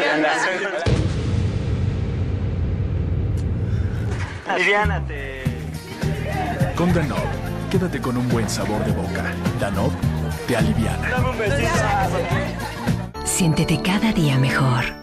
Aliviánate. Con Danone, quédate con un buen sabor de boca. Danone te aliviana. Dame un besito. Siéntete cada día mejor.